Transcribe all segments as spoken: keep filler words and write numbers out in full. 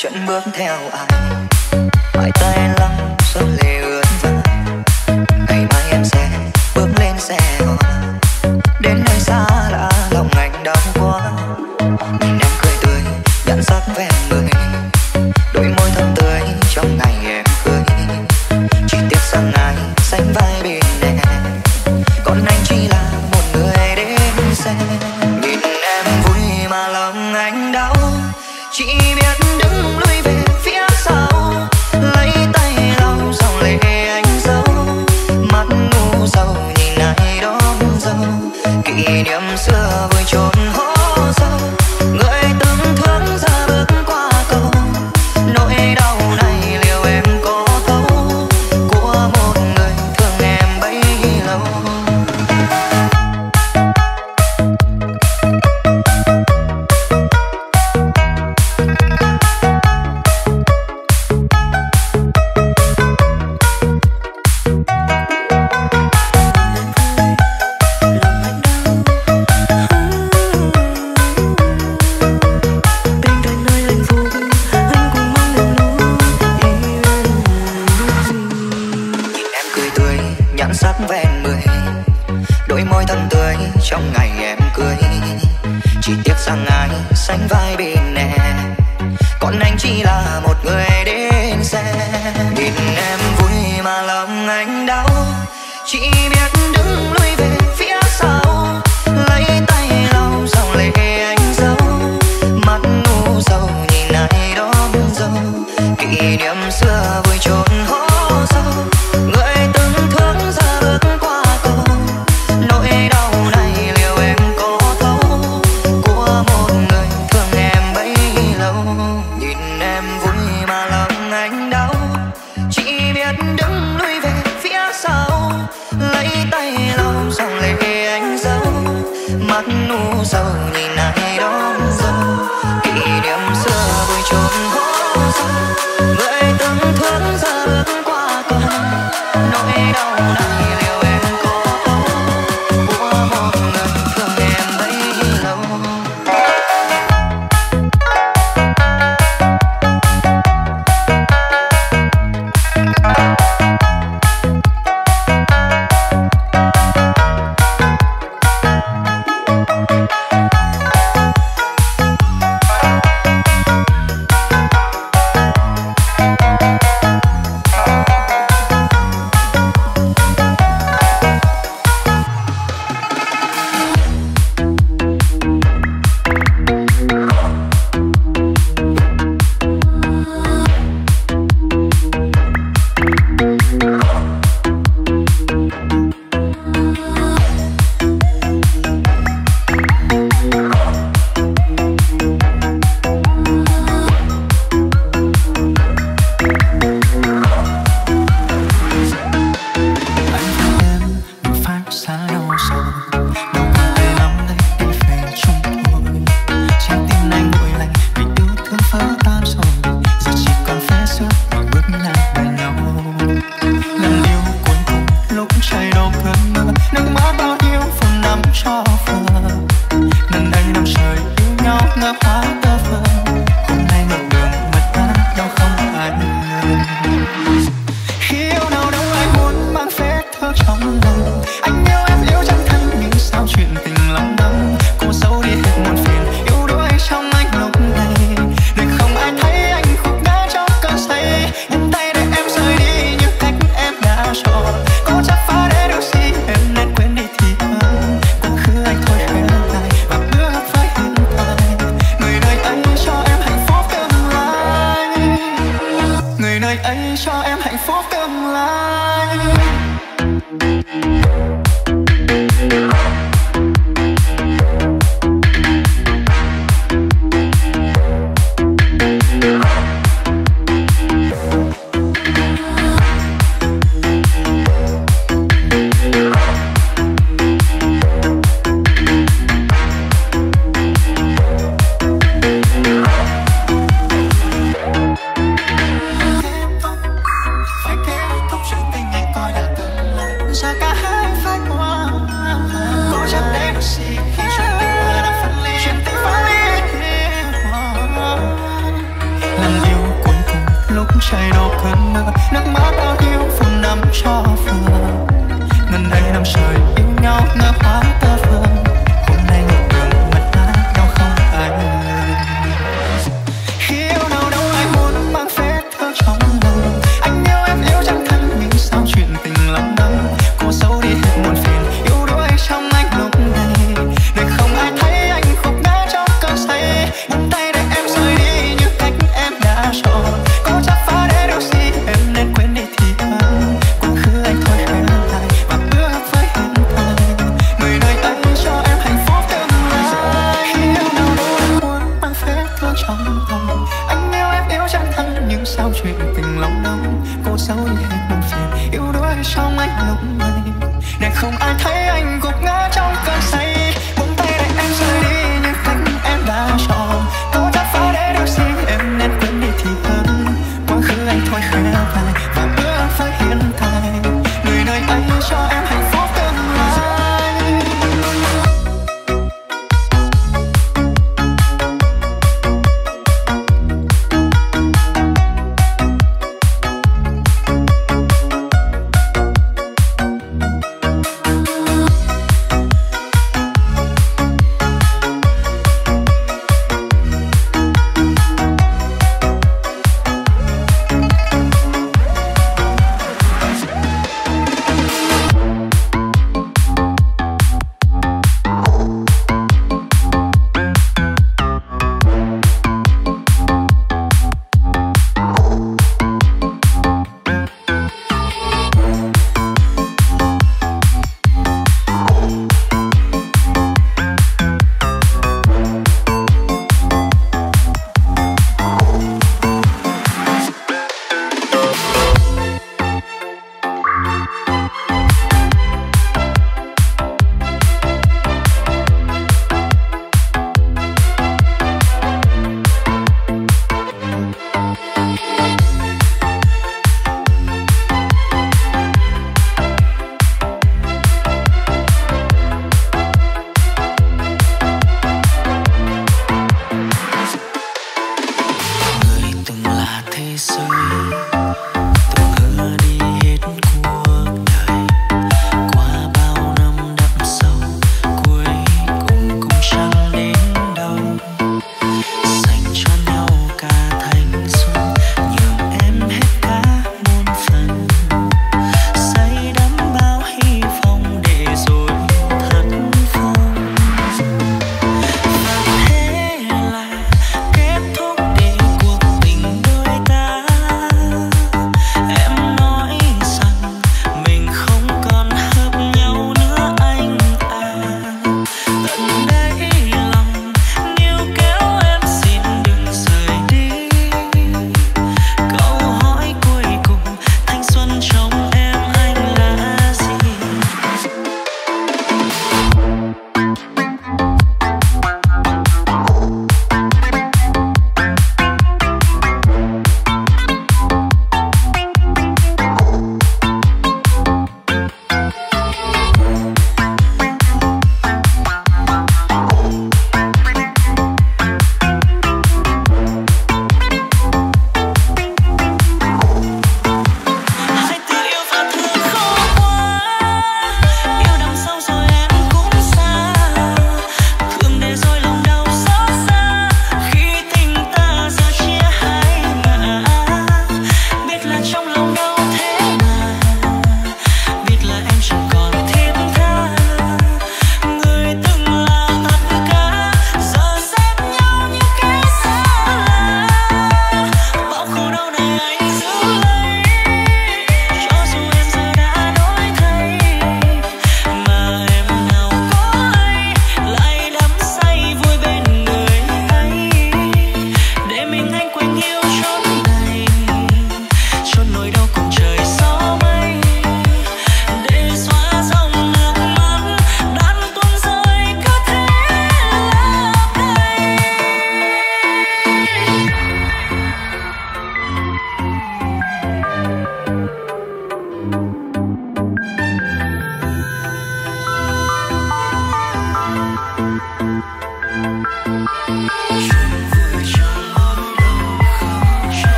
chân bước theo ai, hai tay lắng giọt lệ ướt vai. Ngày mai em sẽ bước lên xe hoa, đến nơi xa lạ lòng anh đau quá. Nhìn em cười tươi nhãn sắc ven người, đôi môi thơm tươi trong ngày em cưới. Chỉ tiếc rằng ai sánh vai bên em, còn anh chỉ là một người đến xe. Nhìn em vui mà lòng anh đau, chỉ biết đứng lui về phía sau, lấy tay lau dòng lệ anh giấu. Mắt ngu sầu nhìn ai đón dâu, kỷ niệm xưa vùi chôn hố sâu. Người từng thương giờ bước qua cầu, nỗi đau này liệu em có thấu, của một người thương em bấy lâu. Nhãn sắc ven mười, đôi môi thơm tươi trong ngày em cưới. Chỉ tiếc rằng ai sánh vai bên em, còn anh chỉ là một người đến xe. Nhìn em vui mà lòng anh đau, chỉ biết đứng lui về phía sau, lấy tay lau dòng lệ anh giấu. Mắt ngu sầu nhìn ai đón dâu, kỷ niệm xưa vùi chôn hố sâu. Người từng thương giờ bước qua cầu, nỗi đau này liệu em có thấu, của một người thương em bấy lâu. Nhìn em vui mà lòng anh đau, chỉ biết đứng lui về phía sau, lấy tay lau dòng lệ anh giấu. Mắt ngu sầu nhìn ai đón dâu, kỷ niệm xưa vùi chôn hố sâu. Người từng thương giờ bước qua cầu, nỗi đau này liệu em có thấu, của một người thương em bấy lâu. Phải kết thúc chuyện tình anh coi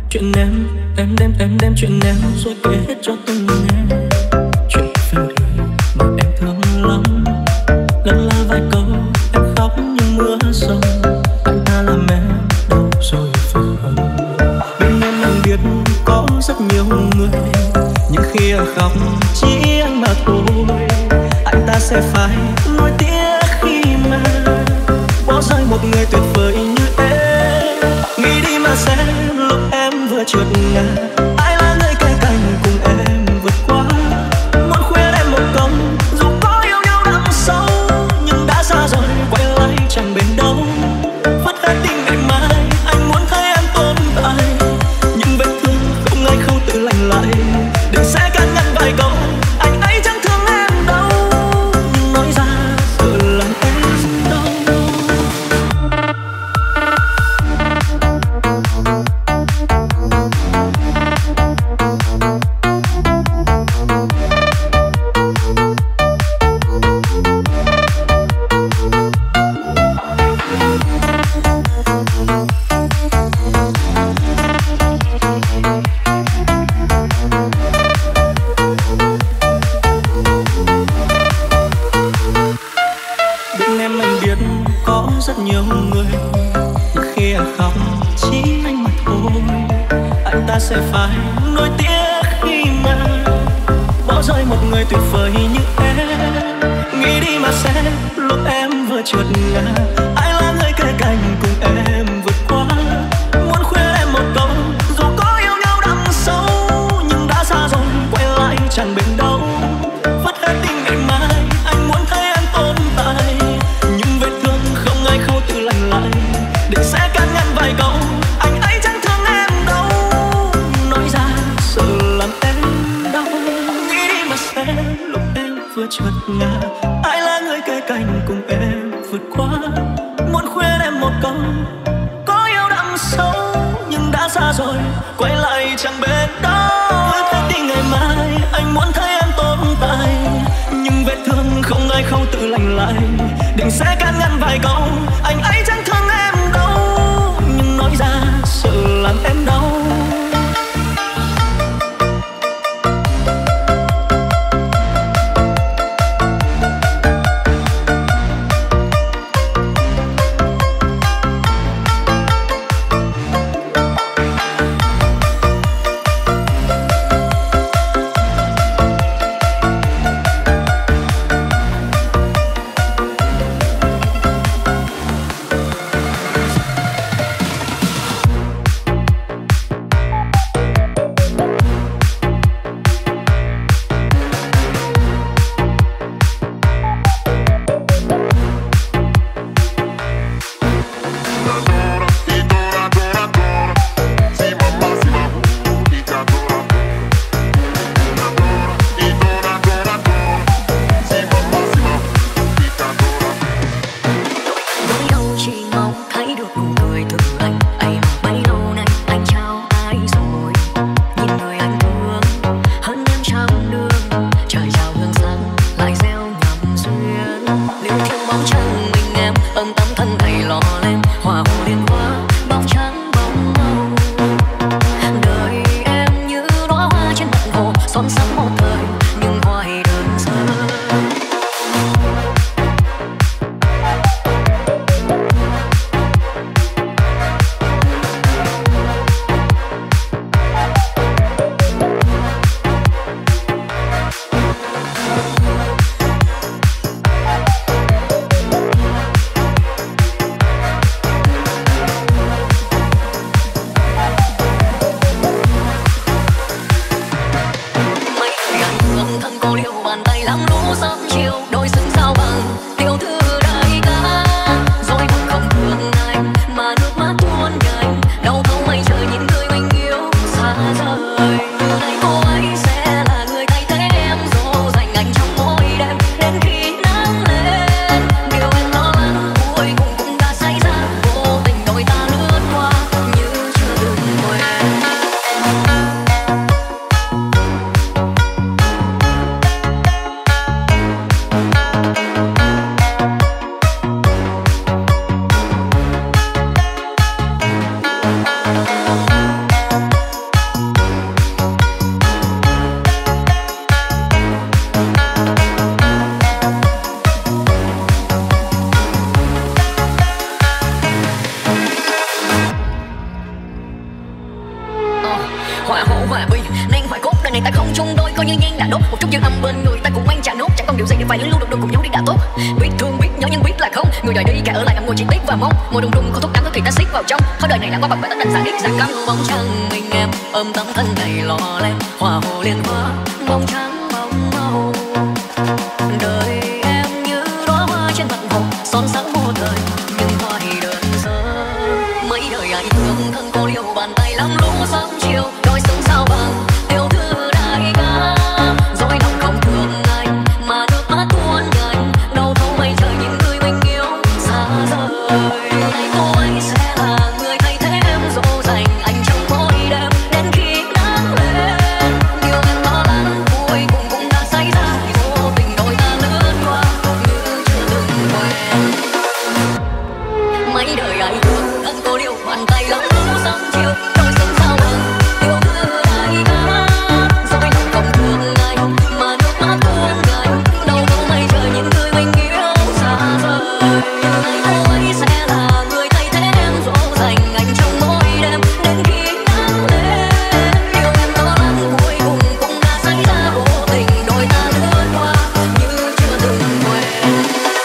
Chuyện em, em đem, em đem chuyện em rồi kể hết cho tôi nghe. Chuyện về một người mà em thương lắm. Lân la vài câu em khóc như mưa rông. Anh ta làm em đâu rồi phải không? Bên em anh biết có rất nhiều người, nhưng khi em khóc chỉ anh mà thôi. Anh ta sẽ phải nuối tiếc khi mà bỏ rơi một người tuyệt vời như em. Nghĩ đi mà xem lúc em vừa trượt ngã, ai là người kề cạnh cùng em vượt qua. Muốn khuyên em một câu, dù có yêu nhau đậm sâu, nhưng đã xa rồi quay lại chẳng bền đâu. Vất hết tình ngày mai, anh muốn thấy em tồn tại, nhưng vết thương không ai khâu tự lành lại. Đừng sẽ can ngăn vài câu, anh ấy chẳng thương em đâu, nhưng nói ra sợ làm em đau. Bên em anh biết có rất nhiều người, nhưng khi em khóc chỉ anh mà thôi. Anh ta sẽ phải nuối tiếc khi mà bỏ rơi một người tuyệt vời như em. Nghĩ đi mà xem lúc em vừa trượt ngã, ai là người kề cạnh cùng em vượt qua. Muốn khuyên em một câu, dù có yêu nhau đậm sâu, nhưng đã xa rồi quay lại chẳng bền đâu. Vất hết tình ngày mai, anh muốn thấy em tồn tại, nhưng vết thương không ai khâu tự lành lại. Định sẽ can ngăn vài câu, anh ấy chẳng thương em đâu, nói ra sợ làm em đau. Nghĩ đi mà xem lúc em vừa trượt ngã, ai là người kề cạnh cùng em vượt qua. Muốn khuyên em một câu, có yêu đậm sâu, nhưng đã xa rồi quay lại chẳng bền đâu. Vết hết tình ngày mai, anh muốn thấy em tồn tại, nhưng vết thương không ai khâu tự lành lại. Định sẽ can ngăn vài câu, anh ấy chẳng thương em đâu, nhưng nói ra sợ làm em đau. hòa hậu hòa bi nên hoài cốt đời này ta không chung đôi, coi như nhang đã đốt một chút dư âm bên người ta cùng mang trả nốt, chẳng còn điều gì để phải lưu được đôi cùng nhau đi đã tốt. Biết thương biết nhớ nhưng biết là không, người đời đi cả ở lại ngậm ngùi chỉ tiếc và mong mùa đông đông có thuốc đắng thì ta xiết vào trong, thôi đời này đã qua bằng phải tất đành xa ít dạng căm. Bóng trăng mình em ôm tấm thân này lò lem hòa hồ liên hoa, bóng trắng bóng màu đời em như đóa hoa trên mặt hồ, son sáng vô thời nhưng hoa thì đơn sơ. Mấy đời ai thương thân cô liêu bàn tay lắm lũ sớm chiều, đôi sống sao bằng yêu thư đại ca, rồi lòng không thương anh mà nước mắt tuôn nhanh, đâu thấu mây trời những người mình yêu xa rời. Nay cô ấy sẽ là người thay thế em dỗ dành anh trong mỗi đêm đến khi nắng lên. Điều em lo lắng cuối cùng cũng đã xảy ra, vô tình đôi ta lướt qua như chưa từng quen. Mấy đời ai thương thân cô liêu bàn tay lắm lũ sớm chiều, đôi sống sao bằng yêu thư đại ca, rồi lòng không thương anh mà nước mắt tuôn nhanh, đâu thấu mây trời những người mình yêu xa rời. Nay cô ấy sẽ là người thay thế em dỗ dành anh trong mỗi đêm đến khi nắng lên. Điều em lo lắng cuối cùng cũng đã xảy ra, vô tình đôi ta lướt qua như chưa từng quen.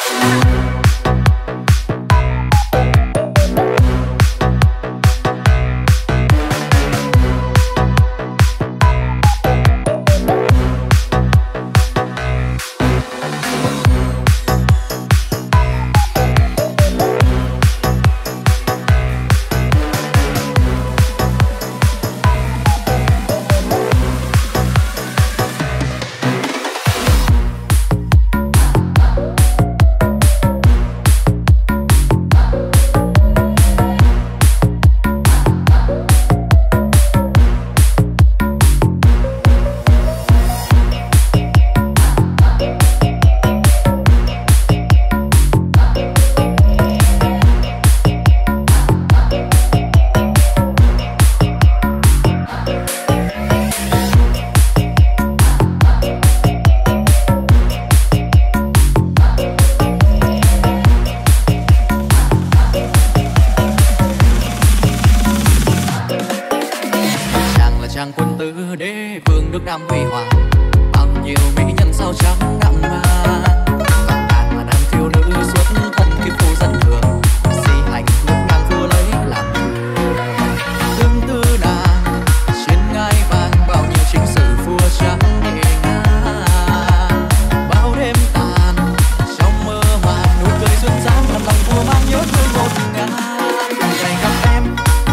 Chàng là chàng quân tử đế vương nước Nam huy hoàng, bao nhiêu mỹ nhân sao trắng ngậm ngàn. Còn nàng là nàng thiếu nữ xuất thân kiếp phu dân thường, si hành nước ngang vua lấy làm thường. Tương tư nàng trên ngai vàng, bao nhiêu chính sử vua trắng nhẹ ngang. Bao đêm tàn trong mơ màng, nụ cười duyên dáng làm lòng vua mang nhớ thương ngột ngạt. Ngày gặp em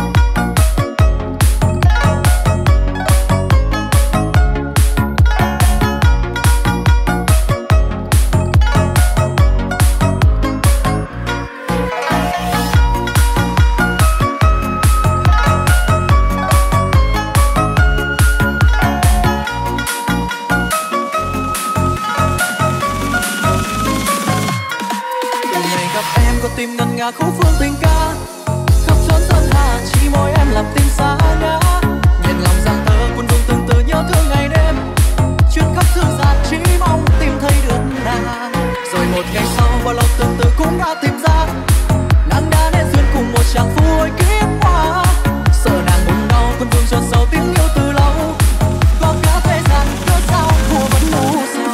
tìm ngân nga khúc phương tình ca, khắp chốn sơn hà chỉ môi em làm tim xa ngã. Nhìn lòng giang thơ cuốn vương từng từ nhớ thương ngày đêm, chuyến khắp thương gian chỉ mong tìm thấy được nàng. Rồi một ngày sau bao lâu từng từ cũng đã tìm ra, nàng đã nên duyên cùng một chàng phu hồi kiếp hoa. Sợ nàng buồn đau cuốn vương chôn sâu tiếng yêu từ lâu, có cả thế gian cớ sao vua vẫn ngu sầu.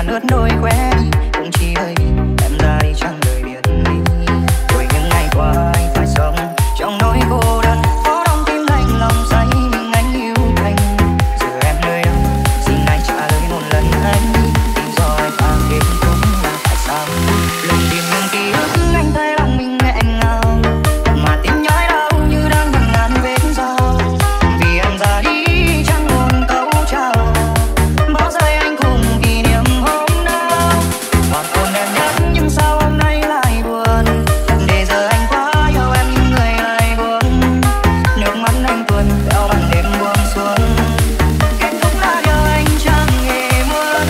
nướt đôi khóe cũng chỉ bởi vì em ra đi chẳng lời biệt ly. Rồi những ngày qua anh phải sống trong nỗi cô đơn, phố đông tim lạnh lòng say nhưng anh yêu anh. Giờ em nơi đâu xin anh trả lời một lần anh, lý do anh phang kết thúc là tại sao? Lần tìm những ký ức anh thấy lòng mình nghẹn ngào, mà tim nhói đau như đang ngần ngàn vết dao. Vì em ra đi chẳng buồn câu chào, bỏ rơi anh cùng kỷ niệm hôm nào. Còn hôn em nhất nhưng sao hôm nay lại buồn, để giờ anh quá yêu em nhưng người lại buồn. Nước mắt anh tuôn theo ban đêm buông xuống, kết thúc là điều anh chẳng hề muốn.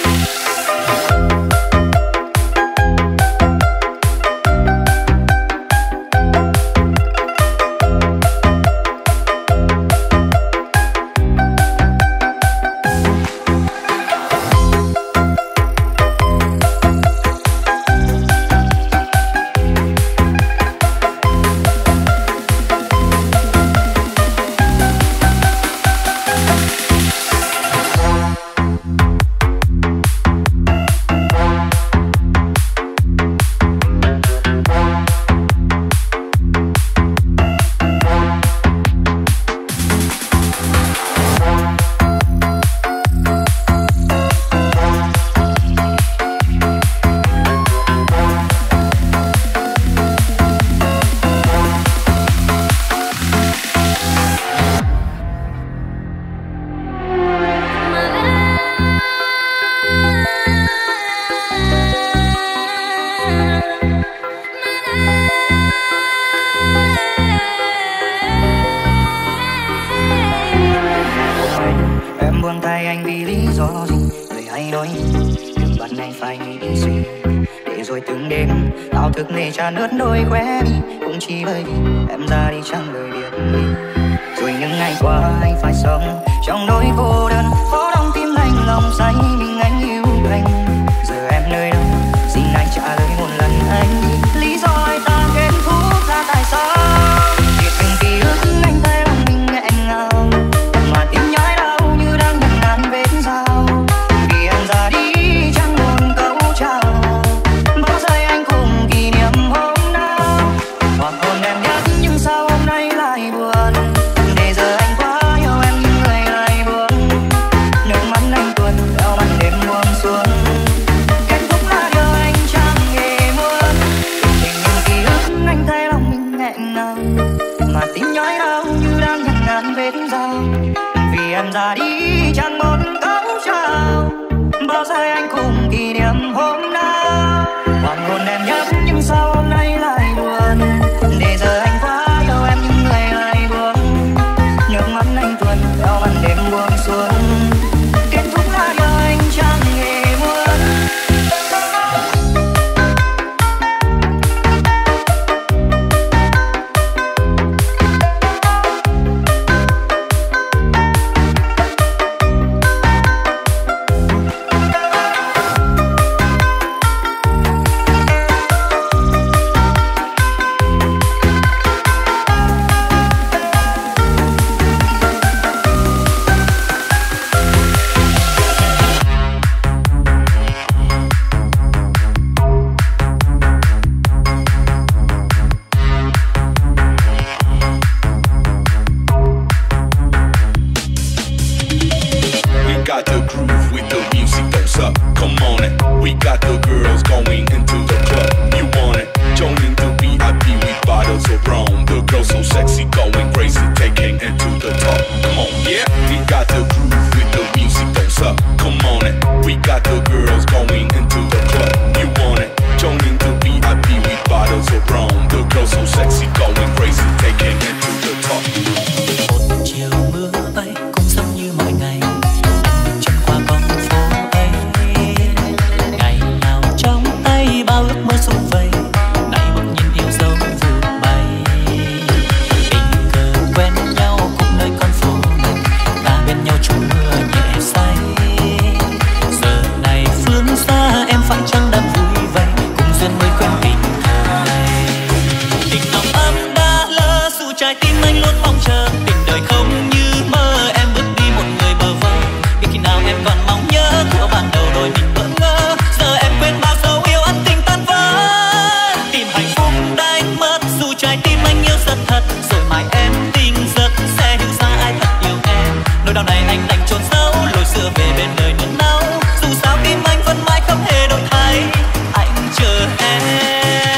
Em buông tay anh vì lý do gì? Lời hay nói đừng bắt anh phải nghĩ suy, để rồi từng đêm tao thức lệ tràn ướt đôi khóe mi, cũng chỉ bởi vì em ra đi chẳng lời biệt ly. Rồi những ngày qua anh phải sống trong nỗi cô đơn, phố đông tim lạnh lòng say nhưng anh yêu anh. Giờ em nơi đâu xin anh trả lời một lần anh, lý do anh ta kết thúc là tại sao? Vì từng ký ức anh thấy lòng mình nghẹn ngào, mà tim nhói đau như đang ngần ngàn vết dao. Vì em ra đi chẳng buồn câu chào, bỏ rơi anh cùng kỷ niệm hôm nào. Hoặc hôn em nhất nhưng sao hôm nay lại buồn, để giờ anh quá yêu em nhưng người lại buồn. Nước mắt anh tuôn theo ban đêm buông xuống, kết thúc là điều anh chẳng hề muốn. Tình những ký ức anh thấy lòng mình nghẹn ngào, mà tim nhói đau như đang ngần ngàn vết dao. Vì em ra đi chẳng một câu chào, bỏ rơi anh cùng kỷ niệm hôm nào. Hoàng hôn em nhất nhưng sao hôm nay lại buồn, để giờ anh quá yêu em nhưng người lại buồn. Nước mắt anh tuôn theo ban đêm buông xuống, kết thúc là điều anh chẳng hề muốn. Tình cờ quen nhau cùng nơi con phố này, ta bên nhau chung anh đành chôn sâu lối xưa về bên đời nương náu. Dù sao tim anh vẫn mãi không hề đổi thay, anh chờ em.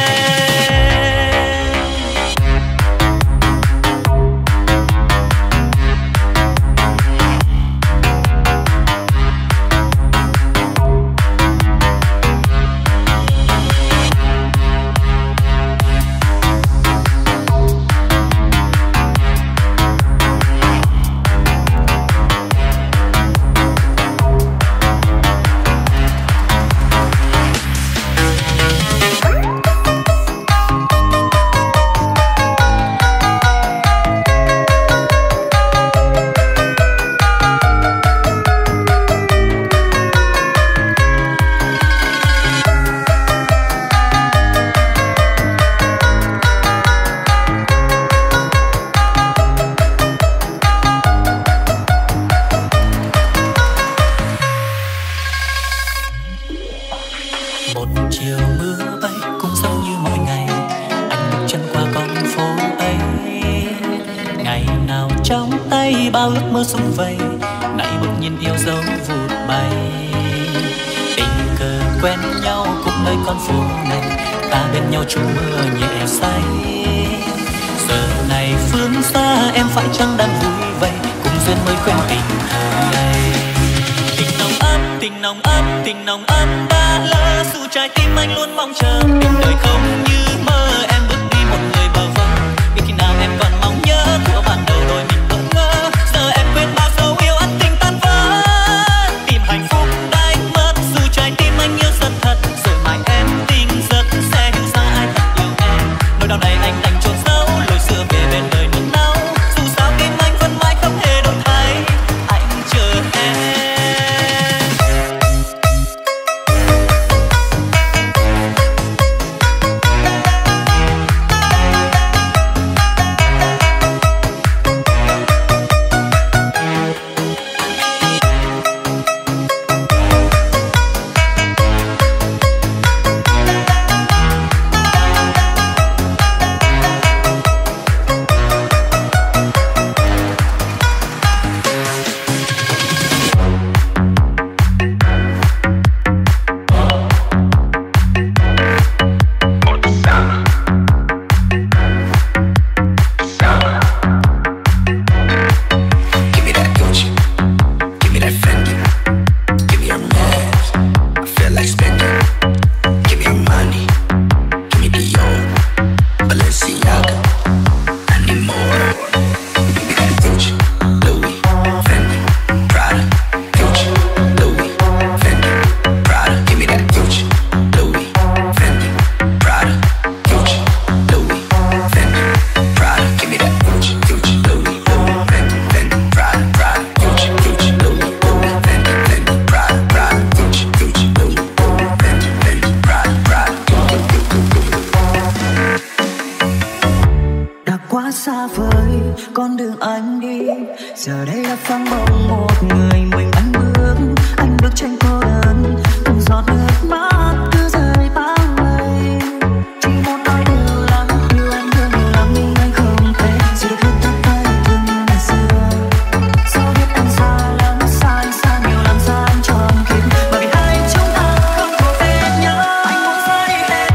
Bao ước mơ sum vầy, nay bỗng nhiên yêu dấu vụt bay. Tình cờ quen nhau cũng nơi con phố này, ta bên nhau trú mưa nhẹ say. Giờ này phương xa em phải chăng đang vui vầy, cùng duyên mới quen tình thời này. Tình nồng ấm, tình nồng ấm, tình nồng ấm đã lỡ, dù trái tim anh luôn mong chờ. Tình đời không như mơ, em bước đi một người bờ vơ. Biết khi nào em còn mong nhớ của ban đầu đôi mình bỡ ngỡ. Giờ em quên bao dấu yêu ân tình tan vỡ, tìm hạnh phúc đánh mất. Dù trái tim anh yêu rất thật, rồi mai em tỉnh giấc sẽ hiểu ra ai thật yêu em. Nỗi đau này anh đành chôn giấu lối xưa về bên đời nương náu. Dù sao tim anh vẫn mãi không hề đổi thay, anh chờ em. xa vời con đường anh đi, giờ đây đã vắng bóng một người mình anh bước, anh bước trên cô đơn từng giọt nước mắt cứ rơi bao ngày. Chỉ muốn nói điều lắm, yêu anh thương nhiều lắm nhưng anh không thể giữ được hết tất tay thương như ngày xưa. Sao biết anh xa lắm, xa anh xa nhiều lắm, xa anh tròn kín bởi vì hai chúng ta không thuộc về nhau. Anh muốn say lên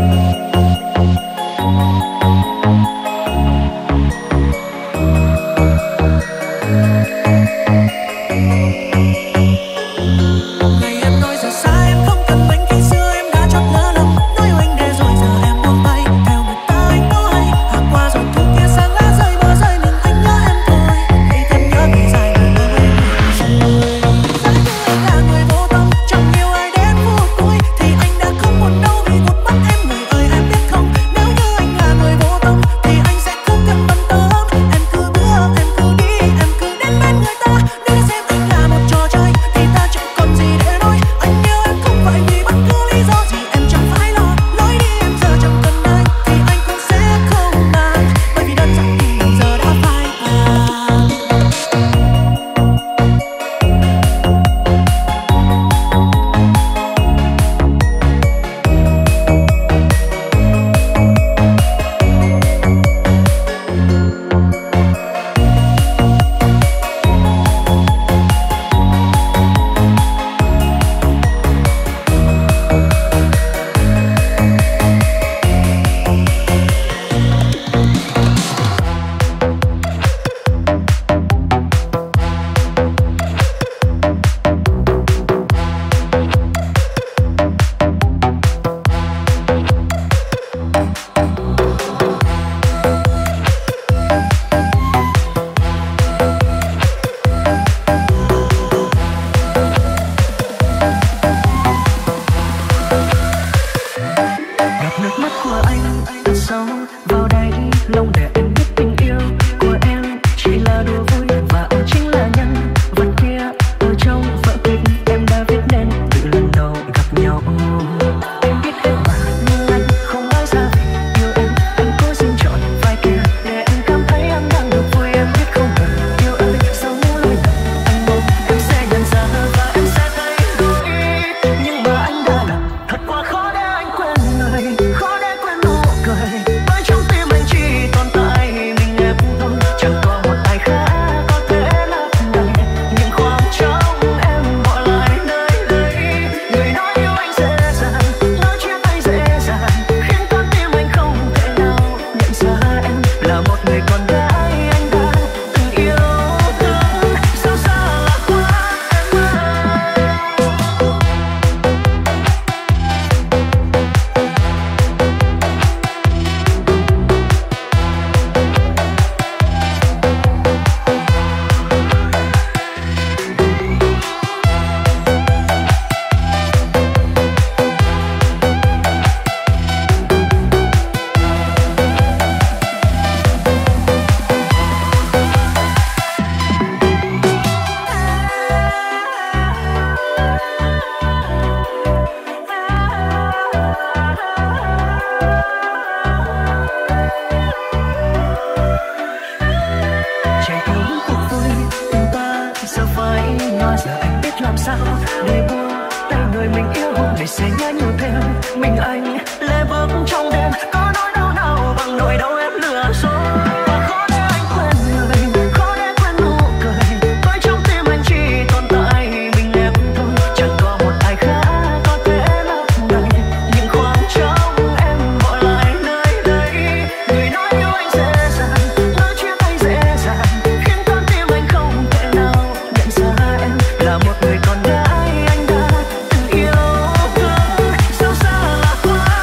Một người con gái anh đã từng yêu thương, sâu xa là hoa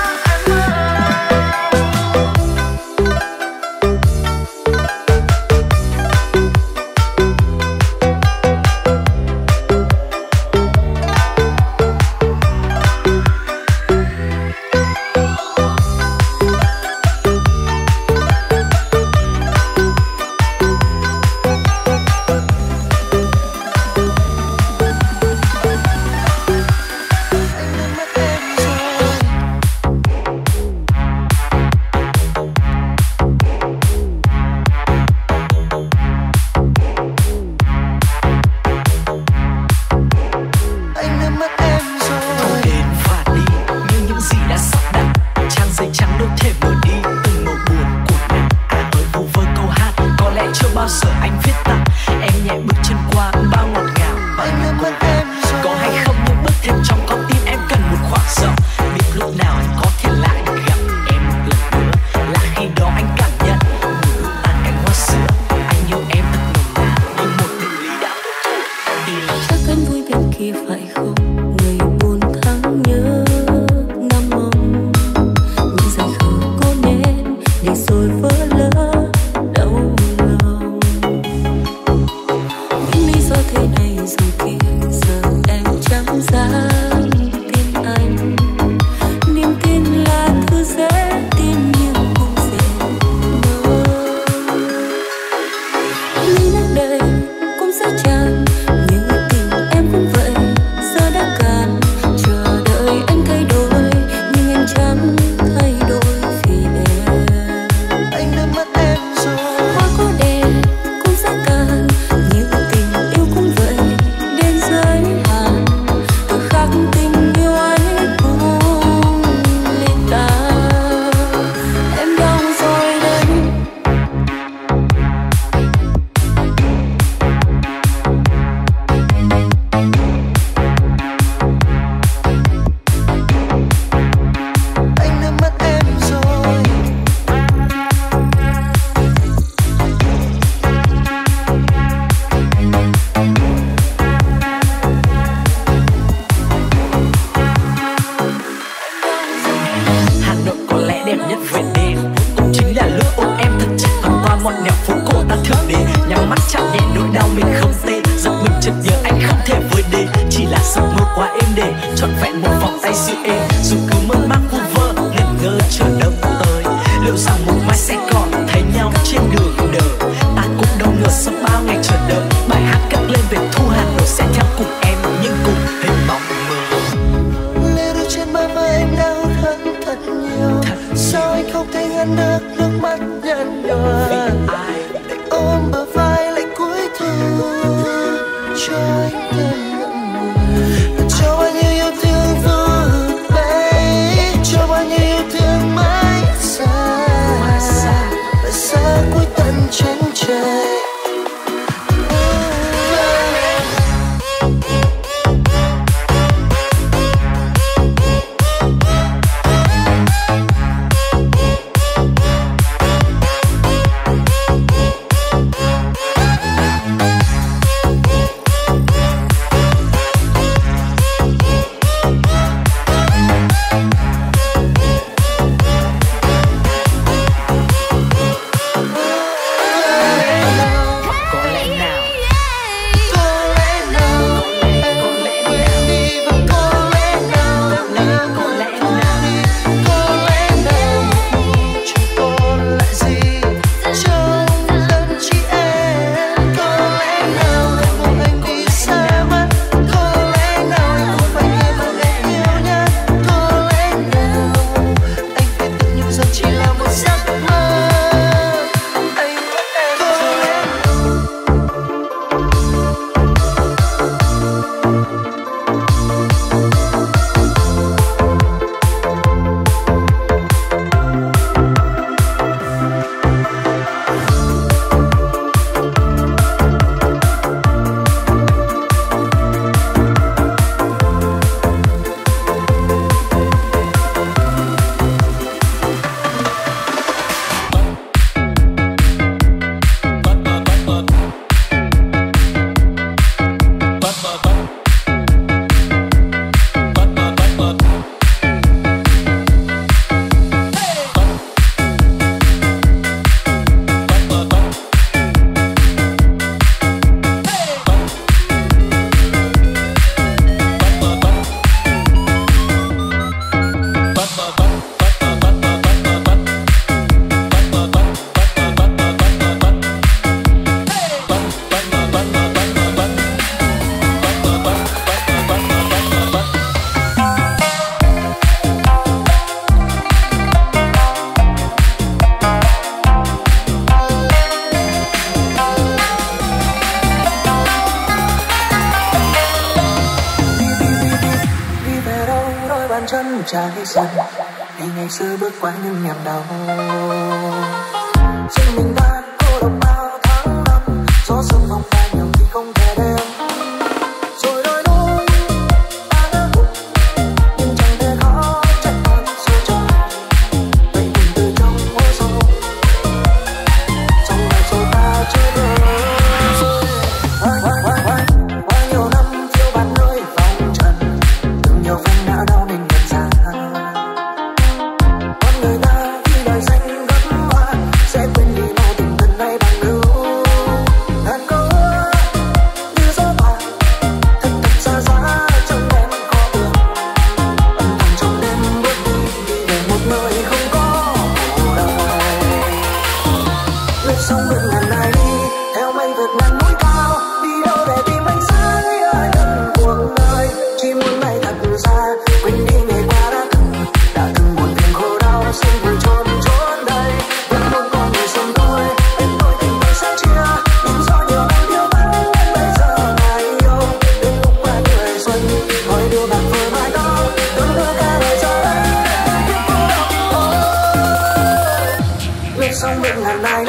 nhất về đêm. Cũng chính là lúc ôm em thật chặt vòng qua mọi nẻo phố cổ ta thường đến. Nhắm mắt chạm nhẹ nỗi đau mình không tên, giật mình chợt nhớ anh không thể vơi đi. Chỉ là giấc mơ quá êm đềm, trọn vẹn một vòng tay dịu êm. Dù cứ mơ mác vu vơ, ngẩn ngơ chờ đâu tới. Liệu rằng một mai sẽ còn thấy nhau trên đường đời. Ta cũng đâu ngờ sau bao ngày chờ đợi, bài hát cất lên về thu Hà Nội sẽ theo cùng em nhưng cùng hình bóng mơ. Lê đôi trên bờ vai em đau đớn thật nhiều. Sao anh không thể ngăn được nước mắt nhạt nhòa để ôm bờ vai lại cuối thu cho anh thêm nặng mùi. Cho bao nhiêu yêu thương vụt bay, cho bao nhiêu yêu thương mãi xa và xa cuối tận chân trời. Trái dần vì ngày xưa bước qua những niềm đau. Riêng mình đã cô độc bao tháng năm, gió sương vòng ta nhiều khi không thể đêm. Rồi đôi đôi ta đã hút nhưng chẳng thể khó trách con số trời. Vậy cùng từ trong hố sâu, trong ngày số ta chưa đời. Qua nhiều năm phiêu bạt nơi vòng trần, từng nhiều phần đã đau mình. Sống bên ngàn này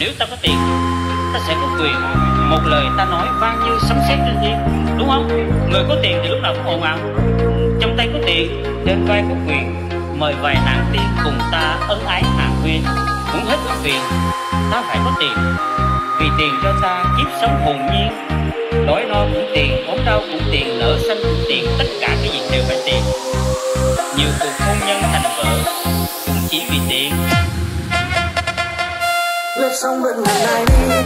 Nếu ta có tiền, ta sẽ có quyền. Một lời ta nói vang như sấm sét trên thiên, đúng không? Người có tiền thì lúc nào cũng ồn ào. Trong tay có tiền, trên vai có quyền. Mời vài nàng tiên cùng ta ân ái hàng huyên. Muốn hết ước phiền, ta phải có tiền. Vì tiền cho ta kiếp sống hồn nhiên. Đói no cũng tiền, ốm đau cũng tiền, nợ sanh cũng tiền, tất cả cái gì đều phải tiền. Nhiều cuộc hôn nhân thành vợ cũng chỉ vì tiền. Lướt sóng vẫn ngày này đi.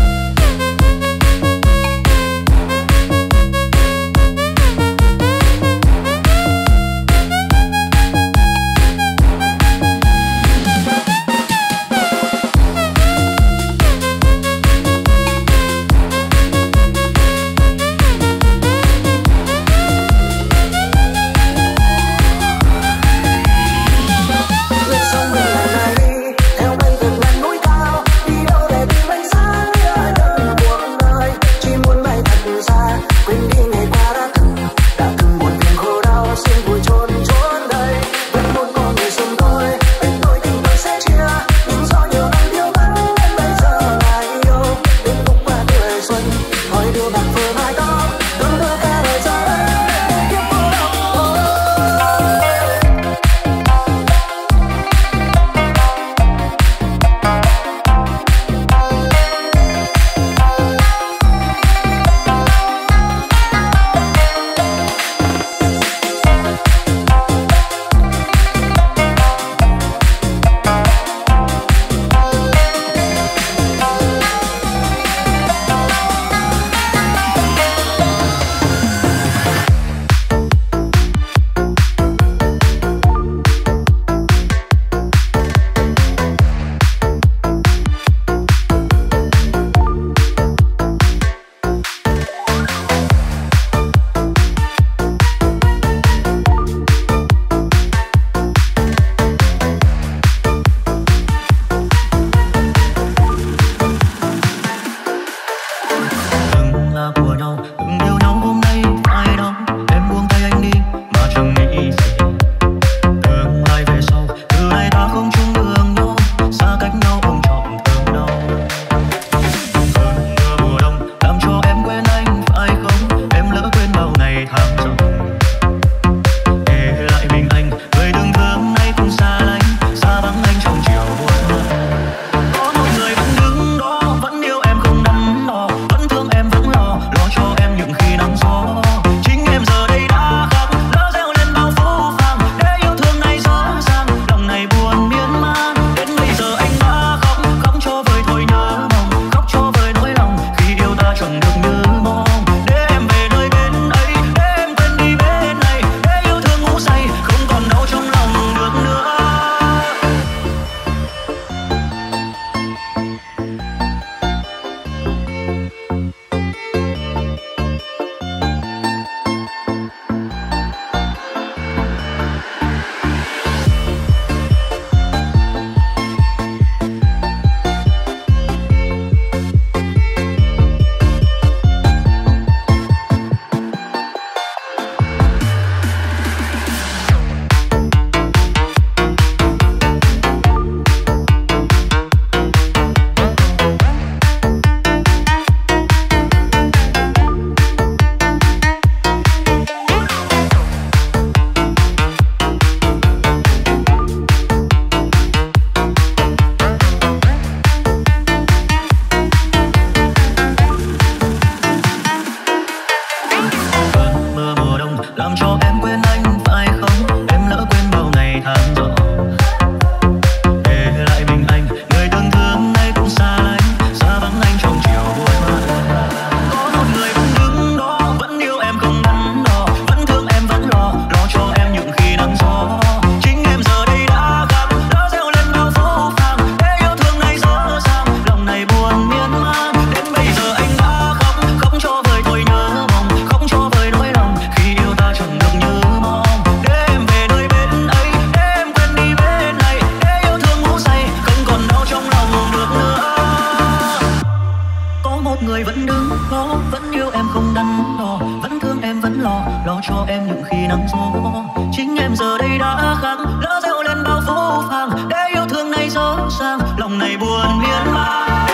cho em những khi nắng gió. Chính em giờ đây đã khác, lỡ gieo lên bao phố phàng để yêu thương này rõ ràng, lòng này buồn miên man.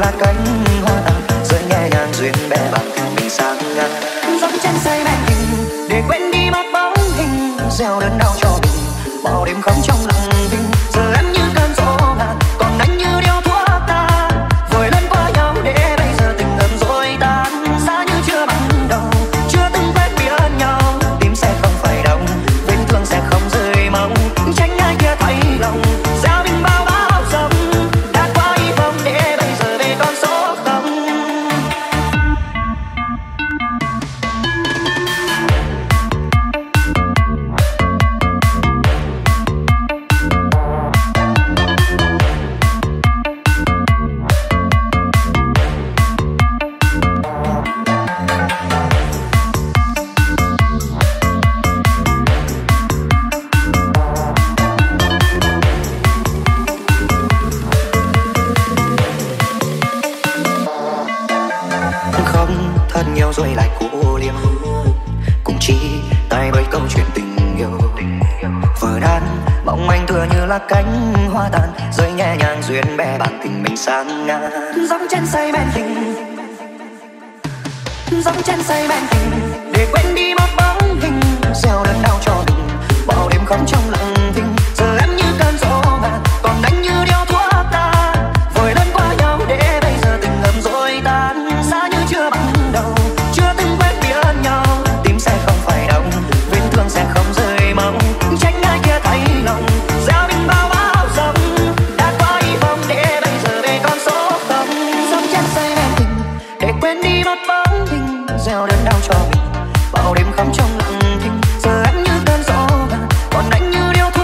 là cánh hoa tàn rơi nhẹ nhàng duyên bè bằng mình sang ngang. Dẫm chân say men tình để quên đi mất bóng hình, gieo đớn đau cho mình bao đêm không trong lòng tình. Giờ em như cơn gió ngàn, còn anh như điếu thuốc ta, vội lên qua nhau để bây giờ tình ngầm rồi tan. Xa như chưa ban đầu, chưa từng quen biết nhau, tim sẽ không phải đau, vết thương sẽ không rơi máu, tránh ai kia thấy lòng gieo mình bao bão giông. Đã qua hy vọng để bây giờ về con số không. Không thật nhiều rồi lại cố liêu, cũng chỉ tại bởi câu chuyện tình yêu. Vỡ đan mong manh tựa như là cánh hoa tàn rơi nhẹ nhàng duyên bè bằng tình mình sang ngang. Dẫm chân say men tình, dẫm chân say men tình để quên đi một bóng hình, gieo đớn đau cho mình bao đêm không trong lòng tình. Giờ em như cơn gió ngàn, còn anh như điếu thuốc ta, vội lên qua nhau để bây giờ tình ngầm rồi tan. Xa như chưa ban đầu, chưa từng quen biết nhau, tim sẽ không phải đau, vết thương sẽ không rơi máu, tránh ai kia thấy lòng gieo mình bao bão giông. Đã qua hy vọng để bây giờ về con số không. Dẫm chân say men tình để quên đi mất bóng hình, gieo đớn đau cho mình bao đêm không trong lòng tình. Giờ em như cơn gió ngàn, còn anh như điếu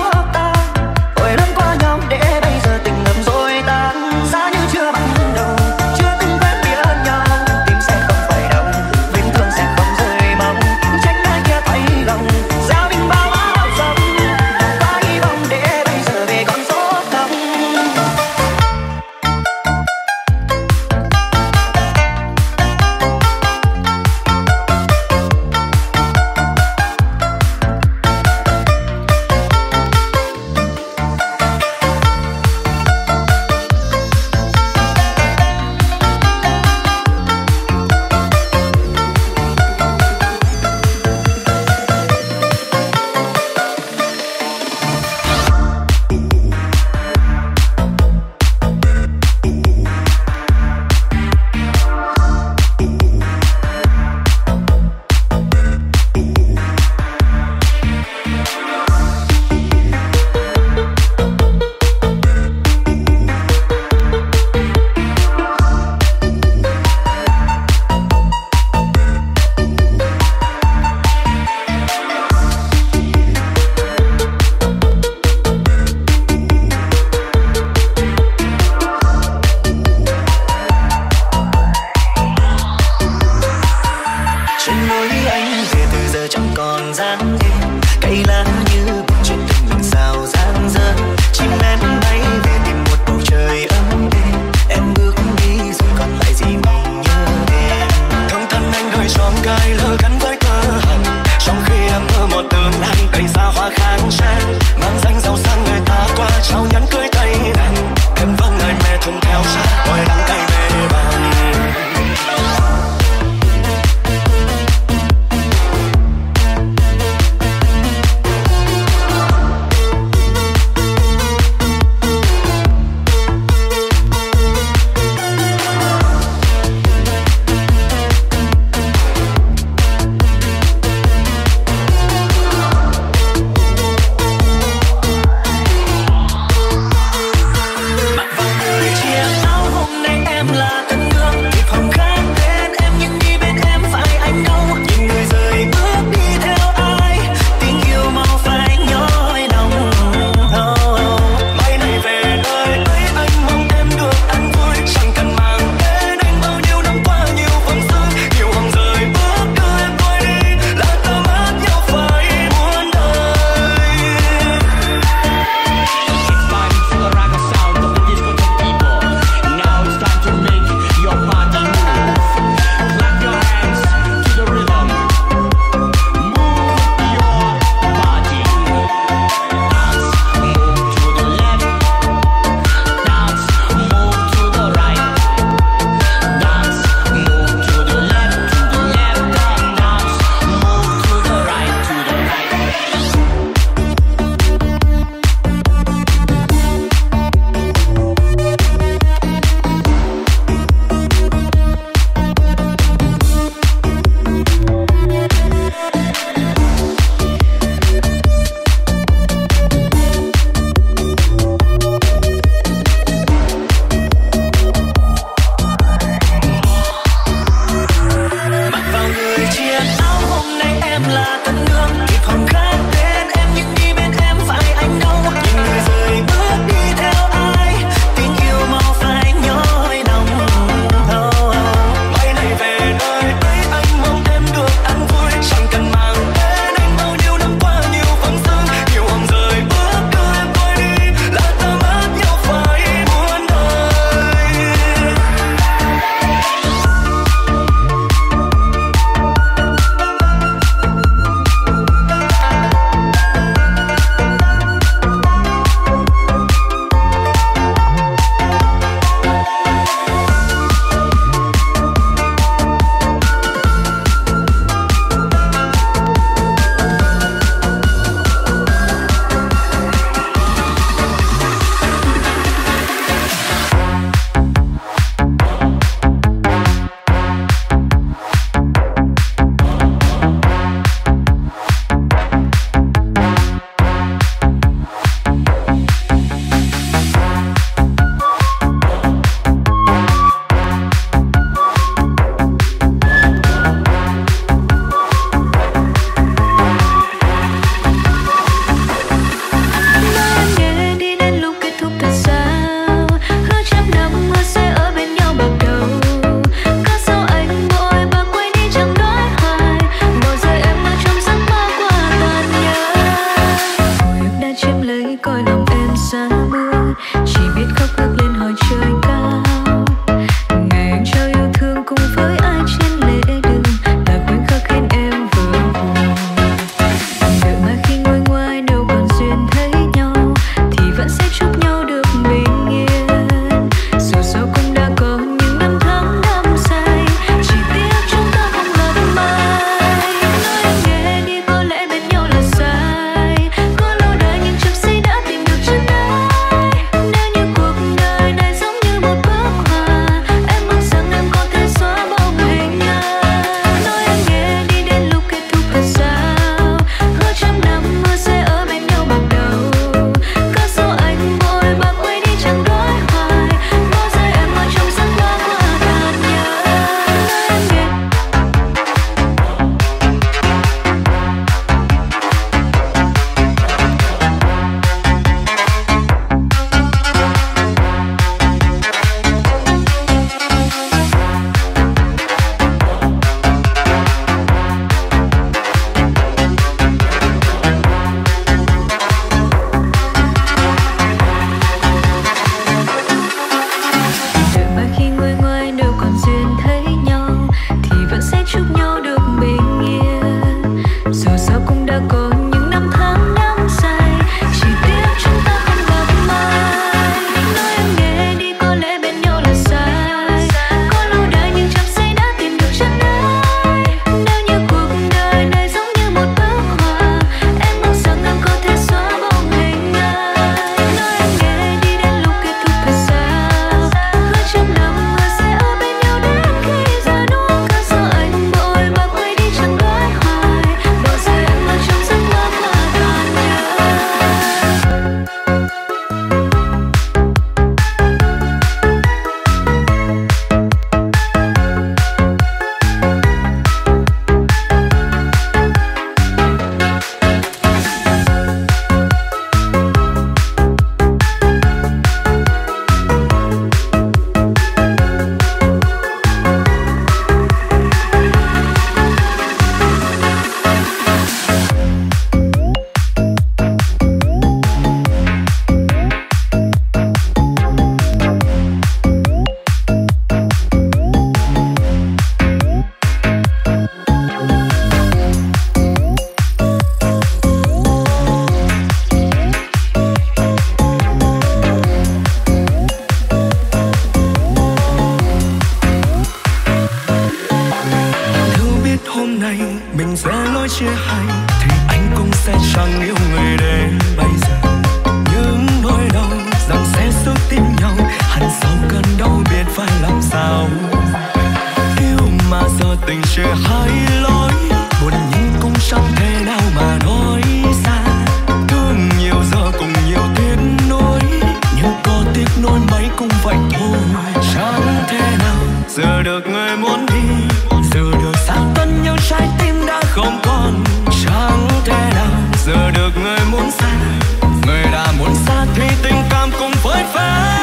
tình chia hai lối, buồn nhưng cũng chẳng thể nào mà nói ra. Thương nhiều giờ cùng nhiều tiếc nuối, nhưng có tiếc nuối mấy cũng vậy thôi. Chẳng thể nào giờ được người muốn đi, giờ được xa tân nhưng trái tim đã không còn. Chẳng thể nào giờ được người muốn xa, người đã muốn xa thì tình cảm cũng phơi phai.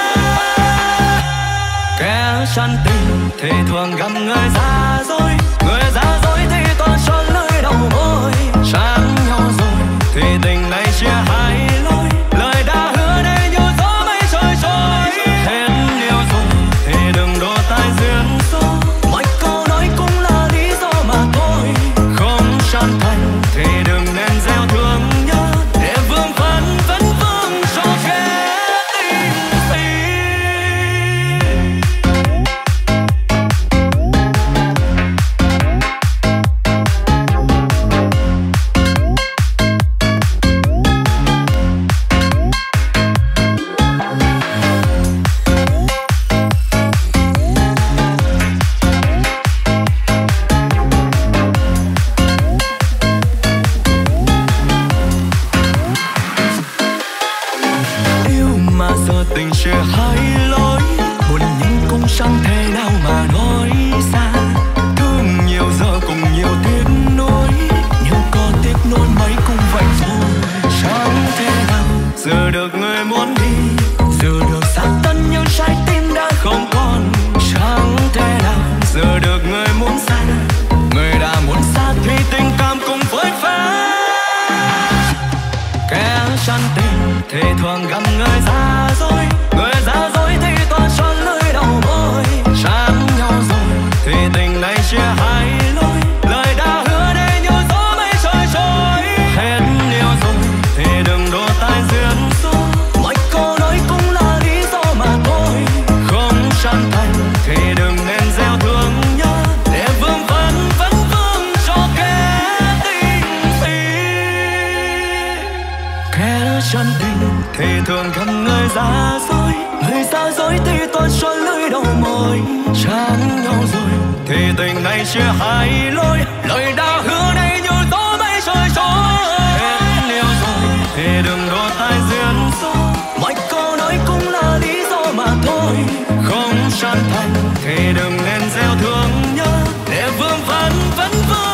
Kẻ chân tình thì thường gặp người giả dối, người giả dối thì toàn cho lưỡi đầu môi. Chán nhau rồi thì tình này chia hai lối, lời đã hứa đây như gió mây trôi trôi. Hết yêu rồi thì đừng đổ tai duyên số, mọi câu nói cũng là lý do mà thôi. Không chân thành thì đừng nên gieo thương nhớ, để vương vấn vấn vương cho kẻ tình si. Tình chia hai lối, buồn nhưng cũng chẳng thể nào mà nói ra. Thương nhiều giờ cùng nhiều tiếc nuối, nhưng có tiếc nuối mấy cũng vậy thôi. Chẳng thể nào giờ được người muốn đi, giờ được xa tân nhưng trái tim đã không còn. Chẳng thể nào giờ được người muốn xa, người đã muốn xa thì tình cảm cũng phơi phai. Kẻ chân tình thì thường gặp người giả dối, người giả dối thì toàn cho lưỡi đầu môi. Chán nhau rồi thì tình này chia hai lối, lời đã hứa đây như gió mây trôi trôi. Hết yêu rồi thì đừng đổ tai duyên số, mọi câu nói cũng là lý do mà thôi. Không chân thành thì đừng nên gieo thương nhớ, để vương vấn vấn vương cho kẻ tình si. Kẻ chân tình thì thường gặp người giả dối, người giả dối thì toàn cho lưỡi đầu môi. Chán nhau rồi thì tình này chia hai lối, lời đã hứa đây như gió mây trôi trôi. Hết yêu rồi thì đừng đổ tai duyên số, mọi câu nói cũng là lý do mà thôi. Không chân thành thì đừng nên gieo thương nhớ, để vương vấn vấn vương